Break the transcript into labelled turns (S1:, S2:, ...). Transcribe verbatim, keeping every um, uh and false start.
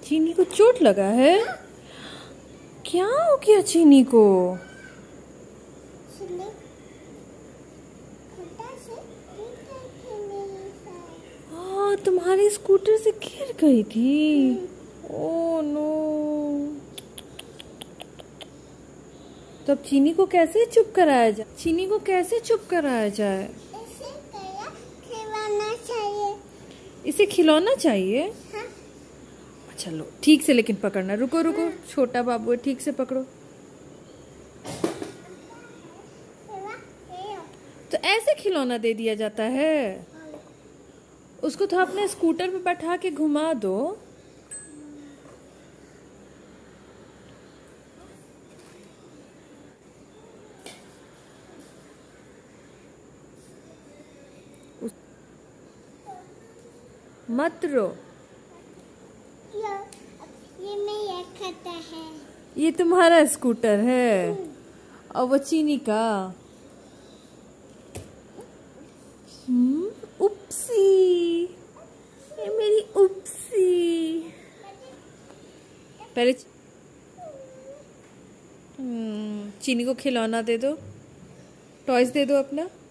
S1: चीनी को चोट लगा है? क्या हो गया चीनी को? हाँ, तुम्हारे स्कूटर से गिर गई थी। Oh no. तो अब चीनी को कैसे चुप कराया जाए? चीनी को कैसे चुप कराया जाए?
S2: इसे खिलौना चाहिए।
S1: इसे खिलौना चाहिए?
S2: हाँ?
S1: चलो ठीक से लेकिन पकड़ना। रुको रुको, छोटा बाबू है, ठीक से पकड़ो। तो ऐसे खिलौना दे दिया जाता है? उसको तो अपने स्कूटर पे बैठा के घुमा दो। मत रो।
S2: ये मैं खाता है।
S1: ये तुम्हारा स्कूटर है और वो चीनी का। हम्म, उपसी, ये मेरी उपसी। पहले हम्म, चीनी को खिलौना दे दो, टॉयज दे दो अपना।